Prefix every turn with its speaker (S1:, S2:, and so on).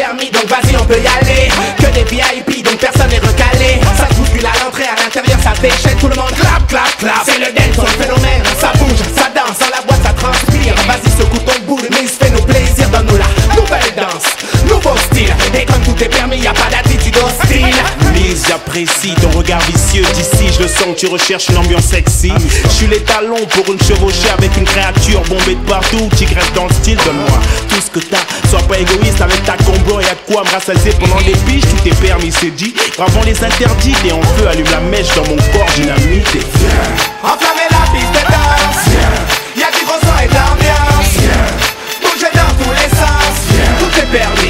S1: permis, donc vas-y on peut y aller. Que des VIP, donc personne n'est recalé. Ça se bouscule à l'entrée, à l'intérieur ça déchaîne. Tout le monde clap, clap, clap. C'est le dance, le phénomène. Ça bouge, ça danse, dans la boîte ça transpire. Vas-y secoue ton boule, mais il se fait nos plaisirs. Donne-nous la nouvelle danse, nouveau style. Et comme tout est permis, y a pas d'attitude hostile.
S2: Lise, j'apprécie ton regard vicieux d'ici. Je le sens que tu recherches une ambiance sexy. Je suis les talons pour une chevauchée avec une créature bombée de partout. Tigresse dans le style, donne-moi tout ce que t'as. Sois pas égoïste avec ta combo. Y'a de quoi me rassasier pendant des piges. Tout est permis, c'est dit. Gravons les interdits et en feu allume la mèche dans mon corps dynamite. Et viens
S1: enflammer la piste de danse. Y'a du gros son et de l'ambiance. Bouger dans tous les sens. Tout est permis.